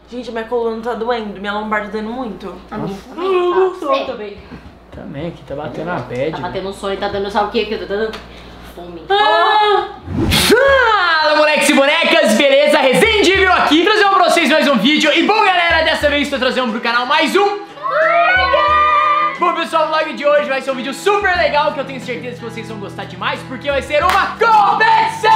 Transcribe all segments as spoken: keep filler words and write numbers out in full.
Gente, minha coluna tá doendo, minha lombar tá doendo muito. A minha também. Tá, Eu também. Também, aqui tá batendo a bad. Tá batendo um sono e tá dando, sabe o que? Que eu tô dando fome. Ah! Fala, moleques e bonecas, beleza? Resendível aqui, trazendo pra vocês mais um vídeo. E bom, galera, dessa vez tô trazendo pro canal mais um. Bom, pessoal, o vlog de hoje vai ser um vídeo super legal, que eu tenho certeza que vocês vão gostar demais, porque vai ser uma competição!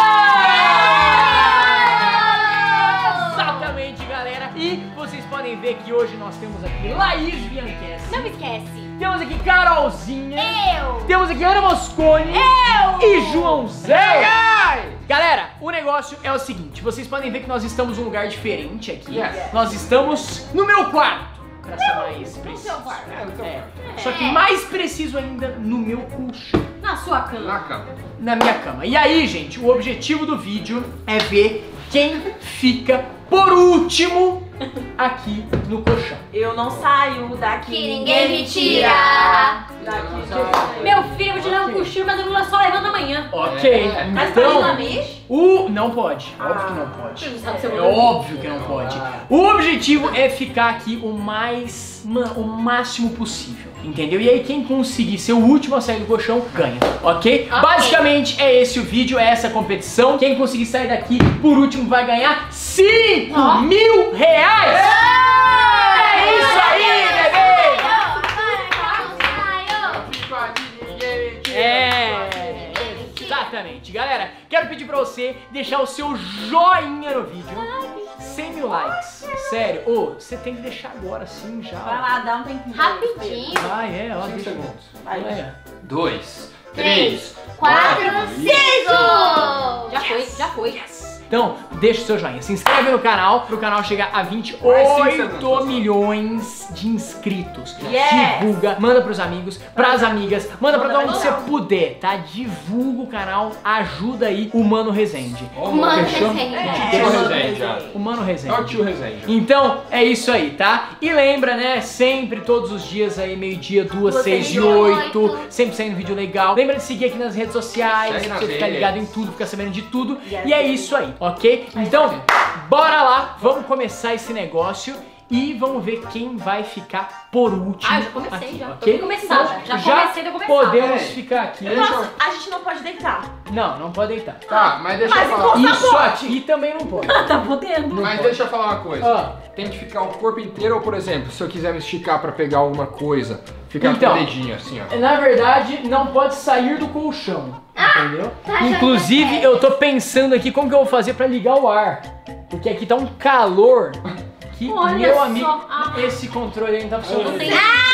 Exatamente, galera. E vocês podem ver que hoje nós temos aqui Laís Bianchessi. Não me esquece. Temos aqui Carolzinha. Eu. Temos aqui Ana Moscone. Eu. E João Zé. Galera, o negócio é o seguinte, vocês podem ver que nós estamos num lugar diferente aqui. Yes. Nós estamos no meu quarto, pra ser mais preciso. seu quarto. É. Só que mais preciso ainda no meu colchão. Na sua cama. Na cama. Na minha cama. E aí, gente, o objetivo do vídeo é ver quem fica por último aqui no colchão. Eu não saio daqui. Que ninguém me tira. Daqui. Meu filho, eu vou te dar um cochilo, mas eu só levanto amanhã. Ok, É. Mas pode então... lamer? O... Não pode, óbvio que não pode. Você não sabe se eu É vou- óbvio que não pode. O objetivo é ficar aqui o mais, mano, o máximo possível, entendeu? E aí quem conseguir ser o último a sair do colchão, ganha, ok? Ok. Basicamente é esse o vídeo, é essa competição. Quem conseguir sair daqui por último vai ganhar cinco Ó. mil reais! É isso aí, bebê! É, exatamente. Galera, quero pedir pra você deixar o seu joinha no vídeo. cem mil likes. Sério. Ô, você tem que deixar agora sim já. Vai lá, dá um tempinho. Rapidinho. Vai, é, ó. cinco Deixa. segundos. Vai. É. Dois, Três, três, quatro, quatro, cinco. Já foi, já foi. Então, deixa o seu joinha, se inscreve no canal pro canal chegar a vinte e Mais cinco oito segundos. milhões de inscritos. Yes. Divulga, manda pros amigos, pras amigas, manda pra Manda todo mundo que pra você geral. puder, tá? Divulga o canal, ajuda aí o Mano Resende. Mano, Fechou? Resende. É. Tio Resende, já. O Mano É o Resende. tio Resende. Então, é isso aí, tá? E lembra, né, sempre, todos os dias aí, meio-dia, duas, Duas, seis seis e e oito, oito. sempre saindo vídeo legal. Lembra de seguir aqui nas redes sociais, Segue pra nas você ficar redes. ligado em tudo, ficar sabendo de tudo. Yes. E é isso aí, ok? Então, bora lá, vamos começar esse negócio e vamos ver quem vai ficar por último. Ah, eu já comecei, aqui, já. Tô ok? bem começada. Já Já comecei, tô começando. podemos É. ficar aqui. Nossa, a gente não pode deitar. Não, não pode deitar. Tá, mas deixa Mas eu falar. encosta- Isso pode. aqui também não pode. Tá podendo. Mas deixa eu falar uma coisa. Ó. Tem que ficar o corpo inteiro, ou por exemplo, se eu quiser me esticar pra pegar alguma coisa, ficar Então. com o dedinho assim, ó. Na verdade, não pode sair do colchão, entendeu? tá, já Inclusive, tá eu tô pensando aqui como que eu vou fazer pra ligar o ar. Porque aqui tá um calor que, Olha meu só. amigo, Ah. esse controle aí não tá funcionando. Não tem-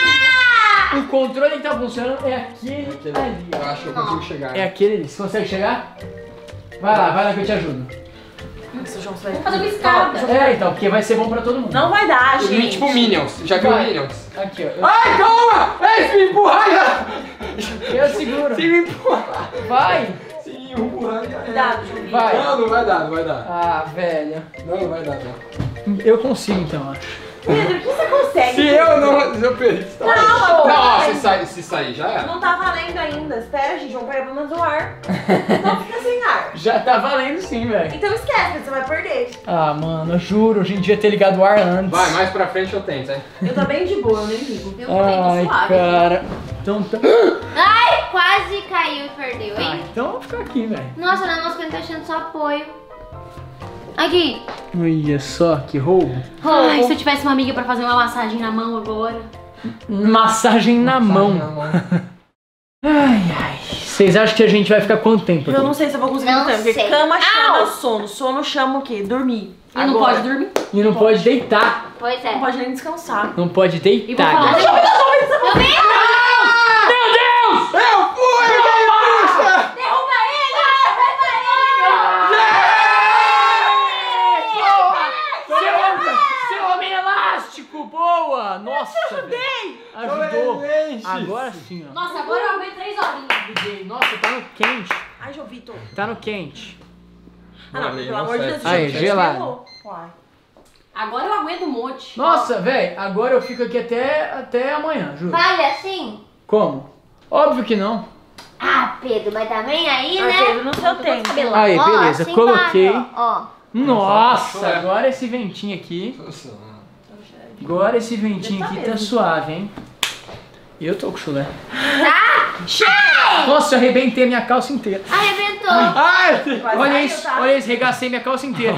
O controle que tá funcionando é aquele ali, Eu ó. acho que eu consigo chegar. É aquele ali. Você consegue chegar? Vai lá, vai lá que eu te ajudo. Nossa, João, você vai Vou fazer uma escada. É, então, porque vai ser bom pra todo mundo. Não vai dar, gente. Tipo Minions. Já viu Vai. Minions? Aqui, ó. Eu, Ai, calma! Ei, se me empurrar já! eu seguro. Se me empurrar! Vai! Se me empurrar já era. Cuidado, Julinho. Vai. Não, não vai dar, não vai dar. Ah, velho. Não, não vai dar, não. Eu consigo então, acho. Pedro, o que você consegue? Se eu não... Se eu perder, você tá Não, valendo. amor. Não, ó, se sair, se sair já era. Não tá valendo ainda. Espera, gente. Vamos pegar pelo menos o ar. Não fica sem ar. Já tá valendo sim, velho. Então esquece, você vai perder. Ah, mano, eu juro, a gente devia ter ligado o ar antes. Vai, mais pra frente eu tento, hein? Eu tô bem de boa, eu nem ligo. Eu também tô Ai, suave. cara. Então tá. Ai, quase caiu e perdeu, Ah, hein? então vamos ficar aqui, velho. Nossa, na nossa conta tá achando só apoio. Aqui. Olha só, que roubo. Ai, se eu tivesse uma amiga pra fazer uma massagem na mão agora. Massagem na mão. Ai, ai. Vocês acham que a gente vai ficar quanto tempo Eu aqui? não sei se eu vou conseguir Não no tempo, porque sei. cama chama Au! sono. Sono chama o quê? Dormir. E não Agora. pode dormir. E não pode deitar. Pois é. Não pode nem descansar. Não pode E vou deitar. falar. galera. Eu vi! Meu Deus! Eu fui, bruxa! Derruba ele! Seu, seu homem elástico, boa! Nossa, ajudei! Ajudou. Excelente. Agora sim, ó. Nossa, agora eu aguento três horinhas. Nossa, tá no quente. Ai, Jovito. Tá no quente. Ah, não, Ali, pelo não amor de serve. Deus. Aí, já gelado. esquentou. Uai. Agora eu aguento um monte. Nossa, velho, agora eu fico aqui até, até amanhã, juro. Vale assim? Como? Óbvio que não. Ah, Pedro, mas também aí, Ah, né? Pedro, no seu tempo. Aí, Ó, beleza, assim coloquei. vale, ó, ó. Nossa, agora esse ventinho aqui. Agora esse ventinho aqui tá suave, hein? Eu tô com chulé. Ah! Cheira! Nossa, eu arrebentei a minha calça inteira. Arrebentou. Ai, olha saiu, isso, tá? olha isso, regacei minha calça inteira.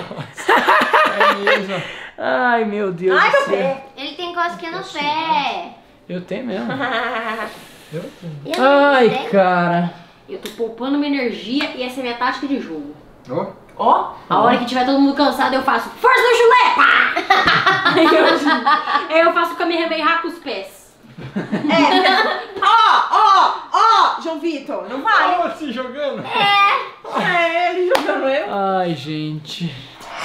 É mesmo. Ai, meu Deus Ai, do meu céu. pé. Ele tem cosquinha no pé. Eu tenho mesmo. Eu não Ai, tenho. cara. Eu tô poupando minha energia e essa é a minha tática de jogo. Ó. Ó. A hora que tiver todo mundo cansado, eu faço força no chulé! Pá! Aí eu, aí eu faço o Kamehameha com os pés. É. Ó, ó, ó, João Vitor, não vai. Como assim jogando? É, ele jogando eu. Ai, gente.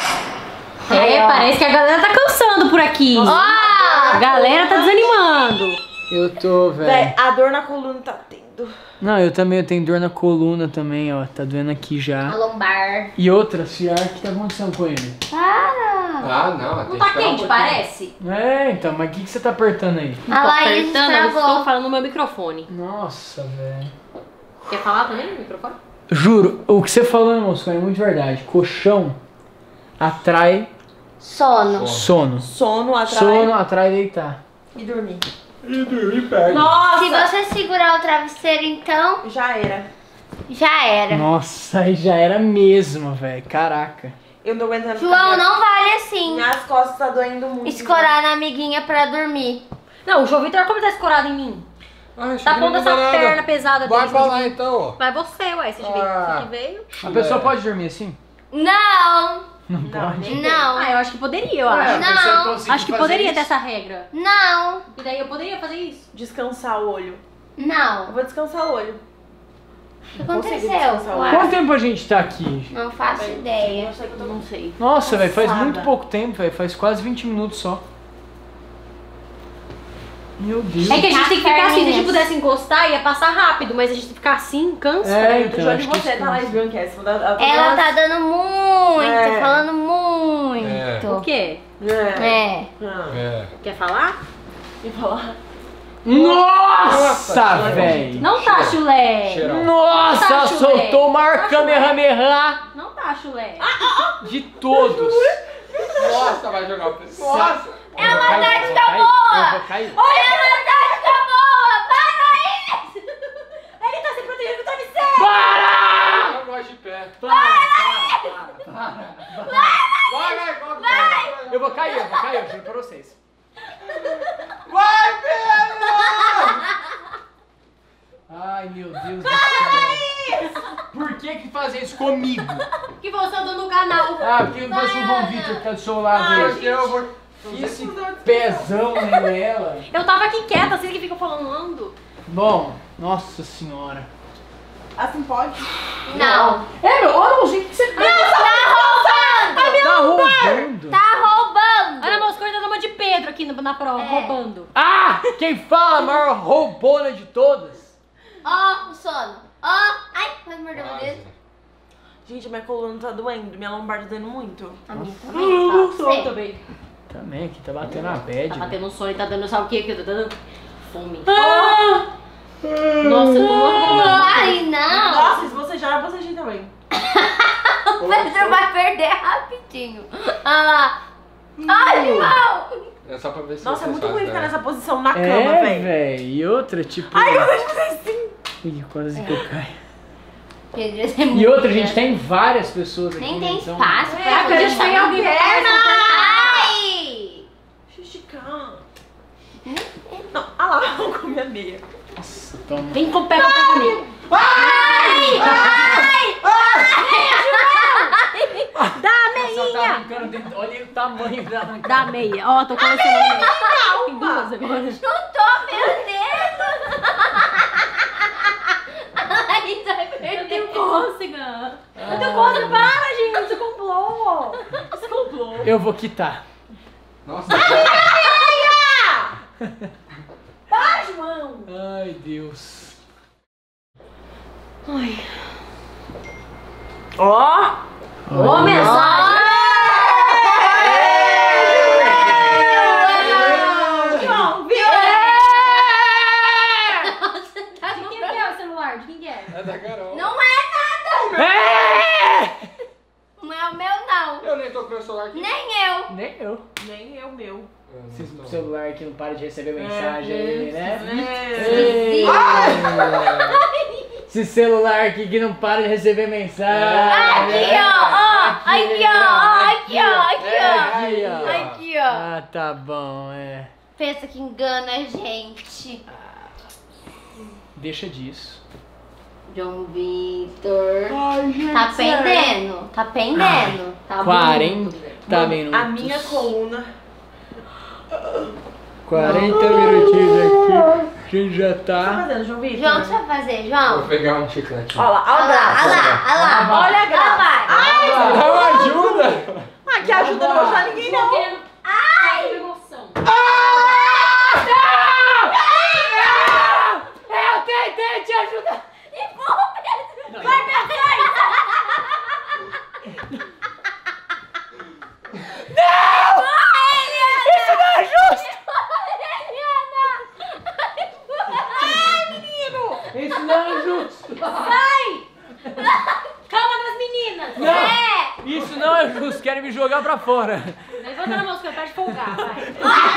É, parece que a galera tá cansando por aqui. Ó! A galera tá desanimando. Eu tô, Véi, velho. a dor na coluna tá tendo. Não, eu também eu tenho dor na coluna também, ó. Tá doendo aqui A já. lombar. E outra, Ciar, o que tá acontecendo com ele? Para! Ah, não. Não tá quente, parece? É, então, mas o que, que você tá apertando aí? A Tô Laís apertando, eu estragou. estou falando no meu microfone. Nossa, velho. Quer falar também no microfone? Juro, o que você falou, moço, é muito verdade. Colchão atrai Sono. sono. Sono atrás Sono atrai deitar. e dormir. E dormir perto. Nossa, Se você segurar o travesseiro, então, já era. já era. Nossa, aí já era mesmo, velho. Caraca. Eu não tô aguentando. João, ficar- não vale assim. Minhas costas tá doendo muito. Escorar na amiguinha pra dormir. Não, o João Vitor, como tá escorado em mim? Ah, isso Tá aqui não pondo muda essa nada. perna pesada Vai dele. pra lá então, ó. Vai você, ué, você Ah. que veio. A pessoa pode dormir assim? Não, Não pode. não, Ah, eu acho que poderia, eu É, acho. a pessoa Não. conseguir Acho que fazer poderia isso. ter essa regra. não, E daí eu poderia fazer isso. Descansar o olho. Eu não. vou descansar o olho. O que Consigo aconteceu? descansar o olho. Quanto tempo a gente tá aqui? Não faço ideia. Não sei. Nossa, velho, faz Cansada. muito pouco tempo, velho. Faz quase vinte minutos só. Meu Deus. É que a gente tem que ficar assim, se a gente Perninhas. pudesse encostar, ia passar rápido, mas a gente tem que ficar assim, cansa. É, Eu tô de então, olho em acho que você, isso tá lá cansa. esbanque essa. Ela Ela tá dando muito, É. falando muito. É. O quê? É. É. Ah, É. Quer falar? e falar. Nossa, Nossa, velho. Não tá chulé. Cheirão. Nossa, Tá, chulé. soltou o maior Tá, Kamehameha Não tá chulé. de todos. Nossa, vai jogar o pessoal. Nossa. É uma tática Eu boa! vou cair. Olha uma tática boa! Para isso! Ele tá se protegendo do travesseiro. Para! Eu gosto de pé. Para, para, para, para. Vai, vai, vai. Vai, Eu vou cair, eu vou cair, eu juro pra vocês. vai Pedro! Ai, meu Deus do céu. Por que que fazer isso comigo? Que você andou no canal. Ah, porque vai ser o João Vitor que tá do seu lado aí. Porque eu vou... Esse pezão nela. Eu tava aqui quieta, vocês que ficam falando. Bom, nossa senhora. Assim pode? Não. É, meu, olha o jeito que você tá. Tá roubando! Tá roubando. Tá roubando! Olha, meus coisas dando uma de Pedro aqui no- na prova, É. roubando. Ah, quem fala a maior roubona de todas? Ó, o sono. Ó, ai, quase mordeu o dedo. Gente, minha coluna tá doendo, minha lombar tá doendo muito. A minha também. Fala pra você. também. Também, aqui tá batendo a bad. Tá velho. batendo um sono e tá dando, sabe o que? Que eu tô dando fome. Nossa, eu não Ai, não! Nossa, se você já, você já também. O Pedro vai perder rapidinho. Olha lá. Ai, irmão! É só pra ver se Nossa, é você muito faz, ruim ficar né? nessa posição na cama, É, velho. velho. E outra, tipo. Ai, eu gosto de fazer assim. Ih, quase que eu caio. Pedro, esse é muito E outra, gente, grande. tem várias pessoas aqui. Nem tem então- espaço É, pra podia fazer sair uma alguém pra perna. fazer Ai! Deixa eu esticar. Não, ah lá, vou comer a meia. Nossa, toma. Vem com o pé, com o pé comigo. Ai! Ai! Dá a Só tá meinha. arrancando dentro. Olha o tamanho da arrancada. Dá a meia. Ó, tô colecionando meia. Tem duas agora. Chutou meu dedo! Ai, vai Eu perder. tenho cócega. Eu tenho cócega. Para, gente. Isso complô. Isso complô. Eu vou quitar. Nossa, Para, João. Ai, Deus. Ai. Ó. Ô, mensagem. João, viu? De quem que é o celular? De quem que é? é da Carol. Não é nada! É! Não é o meu, não. Eu nem meu. Esse celular que não para de receber mensagem, É, né? é. Ei. Esse celular aqui que não para de receber mensagem. Aqui, ó, ó. Aqui, ó. Aqui, ó. Aqui, ó. Aqui, ó. Aqui, ó. Ah, tá bom, é. Pensa que engana a gente. Deixa disso. João Vitor. Ai, gente. Tá sério. pendendo. Tá pendendo. Tá quarenta Mano, minutos. a minha coluna. quarenta minutinhos aqui. A gente já O que tá tá. fazendo, João Vitor? João, o que você vai fazer, Vou João? pegar um chiclete. Olha lá, olha Olha o lá, braço. olha lá, olha lá. Olha a graça. Lá vai. Ai, Dá uma ajuda! ah, que ajuda não vou achar ninguém não. Ai! emoção. Eu tentei te ajudar! Vai pra trás. Não! Isso não é justo! Isso não é justo! Calma das meninas. Não! É. Isso não é justo, querem me jogar pra fora. Levanta na mão, que eu paro de folgar, vai.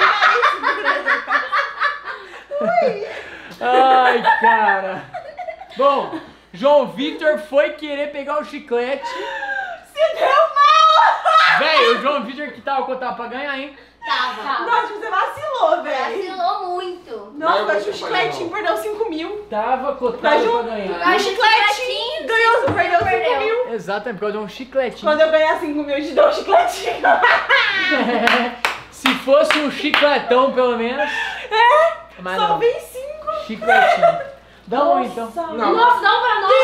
Ai, cara. Bom, João Vitor foi querer pegar o chiclete. Se deu mal! Véi, o João Vitor que tava contando pra ganhar, hein? Tava. Nossa, você vacilou, velho. Vacilou muito. Nossa, Não, mas você o chicletinho falhou. perdeu cinco mil. Tava cotado Mas pra o- ganhar. O chicletinho ganhou, perdeu cinco Perdeu. mil. Exatamente, por causa de um chicletinho. Quando eu ganhar cinco mil, eu te dou um chicletinho. Se fosse um chicletão, pelo menos. É, Mas só não, vem cinco. chicletinho. Dá um então. Nossa. Não. Nossa, dá um pra nós.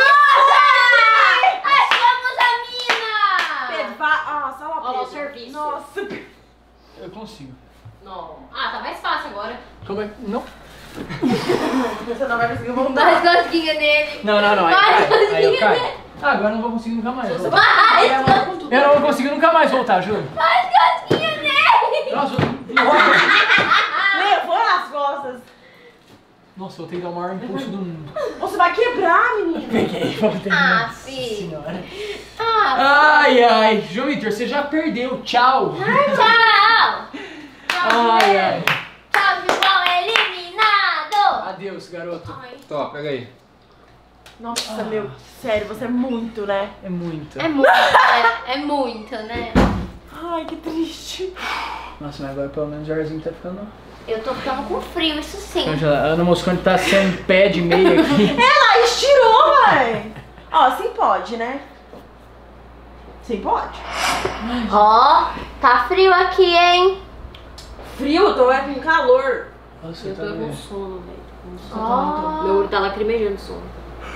Achamos a mina. Pedro, vá. Nossa, olha lá, Olha lá o Pedro. serviço. Nossa. Eu consigo. Não. Ah, tá mais fácil agora. Como é? Não. Você não vai conseguir Dá voltar. as cosquinhas nele. Não, não, não. Aí, Vai, cai. Aí eu conseguiu, caio. né? Ah, agora eu não vou conseguir nunca mais voltar. Vai, Eu vou com tudo. Eu não vou conseguir nunca mais voltar, juro. as cosquinhas nele. Nossa, eu... Levou nas costas. Nossa, eu tenho que dar o maior impulso do mundo. Você vai quebrar, menino. Peguei, voltei. Ah, Nossa fi. senhora. Ah, Ai, ai. João Vitor, você já perdeu. Tchau. tchau. Ai, ai. Tchau, João eliminado. Adeus, garoto. Ai. Tó, pega aí. Nossa, meu. Sério, você é muito, né? É muito. É muito, né? É muito, né? Ai, que triste. Nossa, mas agora pelo menos o arzinho tá ficando... Eu tô ficando com frio, isso sim. A Ana Moscone tá sem pé de meia aqui. Ela estirou, véi. Ó, sim pode, né? Sim pode. Ó, tá frio aqui, hein? Frio, tô é com calor. Nossa, Eu tá tô com vendo? sono, velho. Tô com sono. Ó. Meu olho tá lacrimejando de sono.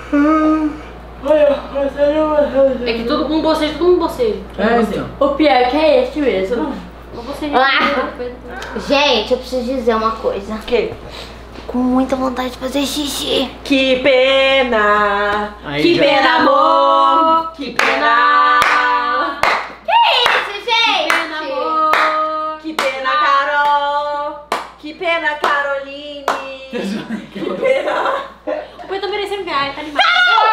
É que todo mundo boceja, todo mundo boceja. É, então. O pior que é esse mesmo. Não boceja. Ah. Gente, eu preciso dizer uma coisa. O quê? Tô com muita vontade de fazer xixi. Que pena. Aí que já- pena, amor. Que pena. Que isso, gente? Pena, amor. Que pena, Carol. Que pena, Caroline. Que pena. O Pedro tá merecendo ganhar, ele tá animado.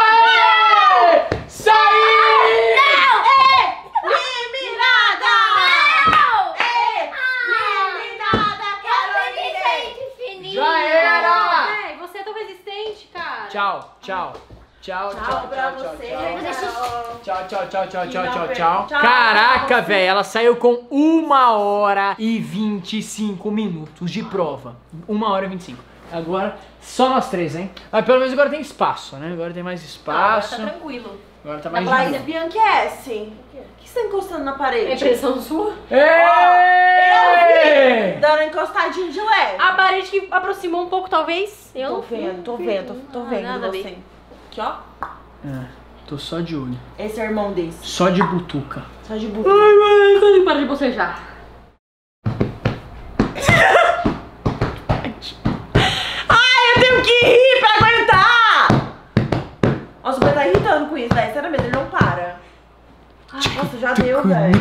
Sai! Eliminada. Não! Eliminada, Caroline. Já era! Véi, você é tão resistente, cara. Tchau, tchau. Tchau, tchau, Tchau pra tchau, tchau, você, tchau. Carol. Tchau, tchau, tchau, tchau, Que tchau, não tchau, per- tchau. tchau Caraca, pra você. velho, ela saiu com uma hora e vinte e cinco minutos de prova. Uma hora e vinte e cinco. Agora, só nós três, hein? Mas pelo menos agora tem espaço, né? Agora tem mais espaço. Tá tranquilo. Agora tá Na mais Blaise de boa. Bianchi é assim. O que você tá encostando na É parede? impressão sua? Ei! Dando encostadinho de leve. A parede que aproximou um pouco, talvez. Eu Tô não fui, vendo, tô não vendo, tô, vi. tô Ah, vendo nada a ver. você. Aqui, ó. É, tô só de olho. Esse é o irmão desse. Só de butuca. Só de buto. Ai, mãe, quando para de bocejar. Ai, eu tenho que rir pra aguentar! Nossa, o Beto tá irritando com isso, velho. Sério mesmo, ele não para. Ai, nossa, já deu, velho.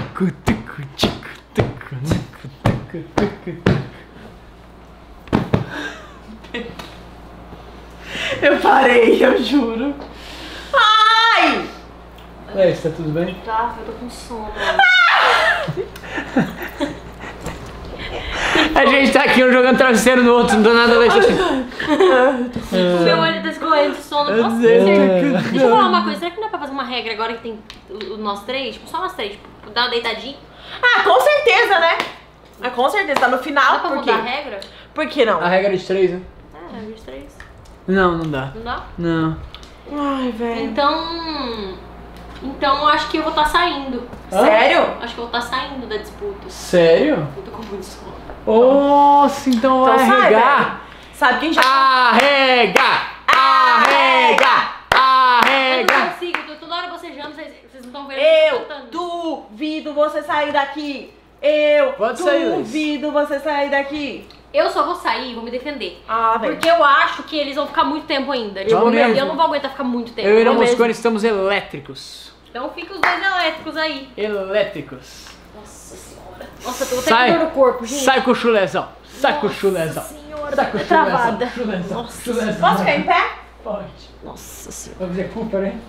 Eu parei, eu juro. Ai! É, tá tudo bem? Tá, eu tô com sono. A gente tá aqui um jogando travesseiro no outro, não dá nada a deixar assim. O meu olho tá escorrendo de sono. Nossa, deixa eu falar uma coisa. Será que não dá pra fazer uma regra agora que tem o- o- nós três? Tipo, só nós três. Tipo, dar uma deitadinha? Ah, com certeza, né? Ah, com certeza, tá no final, Dá pra por quê? mudar a regra? Por que não? A regra de três, né? É, os três. Não, não dá. Não dá? Não. Ai, velho. Então... Então eu acho que eu vou estar saindo. Sério? Acho que eu vou estar saindo da disputa. Sério? Eu tô com muito sono. Nossa, então vai Então sai, arregar. velho. Sabe quem já... Arrega! Arrega! Eu não Arrega! consigo, eu tô toda hora bocejando, vocês, vocês não estão vendo Eu eu tô cantando. duvido você sair daqui. Eu Pode sair, Luiz. duvido você sair daqui. Eu só vou sair e vou me defender. Ah, velho. Porque eu acho que eles vão ficar muito tempo ainda. Tipo, Vamos eu, mesmo. eu não vou aguentar ficar muito tempo. Eu e o Vou mesmo. Moscone estamos elétricos. Então fica os dois elétricos aí. Elétricos. Nossa senhora. Nossa, eu tô até Sai. com dor no corpo, gente. Sai com o chulezão. Sai com o Nossa chulezão. senhora, Sai com o tô chulezão. travada. Chulezão. Nossa Chulezão. Posso ficar em pé? Pode. Nossa senhora. Vamos fazer Cooper, hein?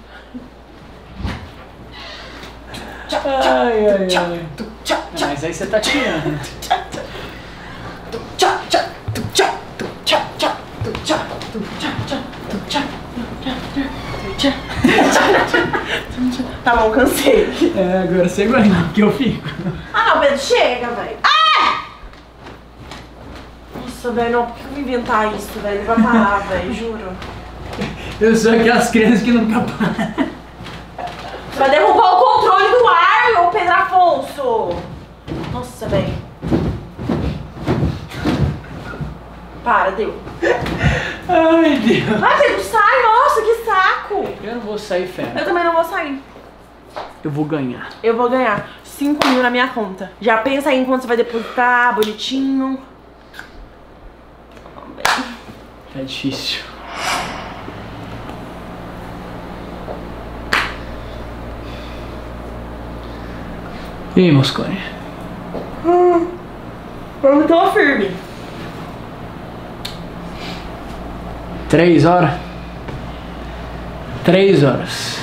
Ai, ai, ai. Tchá, tchá, Mas aí você tá tirando. tchá, tchá, tchá, tu, tchá, tu, tchá, tchá, tu, tchá, tu, tchá, tchá, tu, tchá, tu, tchá, tu, tchá. Tá bom, cansei. É, agora você aguenta que eu fico. Ah, não, Pedro, chega, velho. Ai! Nossa, velho, não, por que eu vou inventar isso, velho? Ele vai parar, velho, juro. Eu sou aquelas crianças que nunca param. Você vai derrubar o controle do ar, ô Pedro Afonso. Nossa, velho. Para, deu. Ai, Deus. Vai, Pedro, sai, nossa, que saco. Eu não vou sair, fera. Eu também não vou sair. Eu vou ganhar. Eu vou ganhar cinco mil na minha conta. Já pensa aí em quanto você vai depositar, bonitinho. É difícil. E aí, Moscone? Eu tô firme. Três horas? Três horas.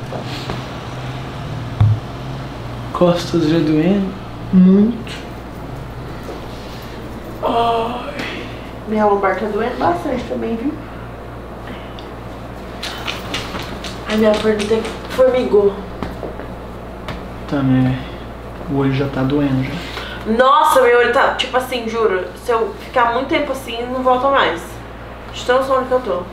Costas já doendo muito. Ai. Minha lombar tá doendo bastante também, viu? Ai, minha perna até formigou. Também. O olho já tá doendo já. Nossa, meu olho tá, tipo assim, juro. Se eu ficar muito tempo assim, não volta mais. De tão sono que eu tô.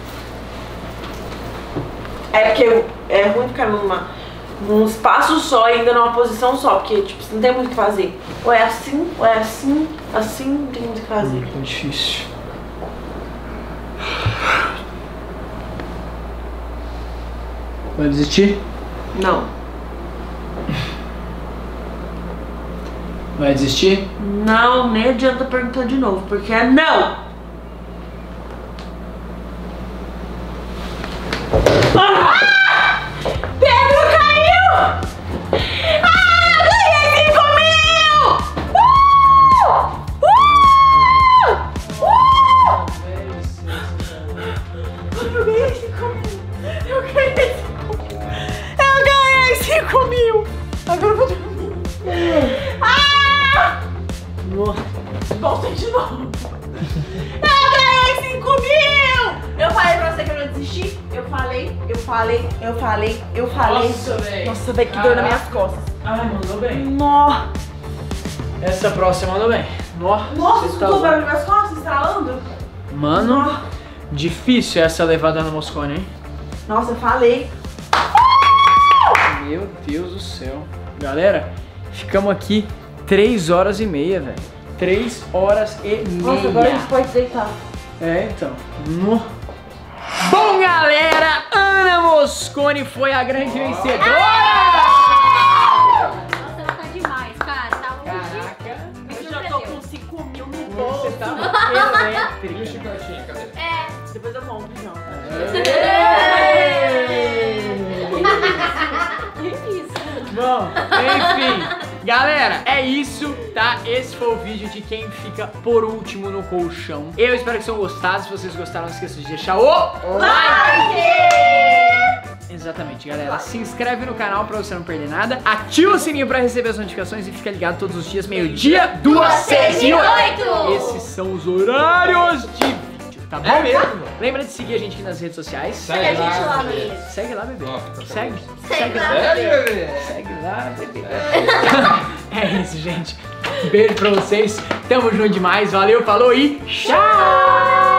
É porque é ruim ficar numa, num espaço só e ainda numa posição só. Porque, tipo, você não tem muito o que fazer. Ou é assim, ou é assim, assim, não tem muito o que fazer. Tá difícil. Vai desistir? Não. Vai desistir? Não, nem adianta perguntar de novo, porque é não! Ah! Pedro caiu! Ah, ganhei cinco mil! Uh! Uh! Uh! Eu ganhei cinco mil! Eu ganhei cinco mil! Eu ganhei cinco mil! Agora eu vou dormir! Ah! Volta de novo! Eu ganhei cinco mil! Eu falei pra você que eu não desisti? Eu falei, eu falei, eu falei, eu falei. Nossa, velho. Nossa, velho, que dor nas minhas costas. Ai, mandou bem. Nó. Essa próxima mandou bem. Nó, Nossa, você escutou tá o louco. barulho nas minhas costas, estralando? Mano, Nó. difícil essa levada no Moscone, hein? Nossa, eu falei. Meu Deus do céu. Galera, ficamos aqui três horas e meia, velho. Três horas e Nossa, meia. agora a gente pode deitar. É, então. No. Bom, galera, Ana Moscone foi a grande vencedora! Nossa, ela tá demais, cara. Tá um Caraca, Me Eu já tô surpreendeu. com cinco mil no Você bolso. tá tá E o elétrica. chicletinho, cadê? É. Depois eu compro, João. Que isso? Bom, enfim, galera, é isso, tá? Esse foi o vídeo de quem fica por último no colchão. Eu espero que tenham gostado. Se vocês gostaram, não esqueçam de deixar o like! Exatamente, galera. Se inscreve no canal pra você não perder nada. Ativa o sininho pra receber as notificações e fica ligado todos os dias, meio-dia, duas, seis e oito. são os horários de vídeo, tá bom? É mesmo? Lembra de seguir a gente aqui nas redes sociais. Segue a gente lá no Insta. Segue lá, bebê. Ó, tá Segue. Segue lá. Sério, bebê? Segue lá, bebê. É isso, gente. Beijo pra vocês. Tamo junto demais. Valeu, falou e tchau!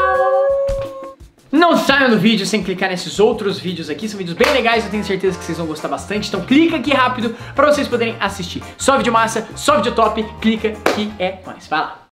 Não saiam do vídeo sem clicar nesses outros vídeos aqui. São vídeos bem legais, eu tenho certeza que vocês vão gostar bastante. Então clica aqui rápido pra vocês poderem assistir. Só vídeo massa, só vídeo top. Clica que é nóis. Vai lá.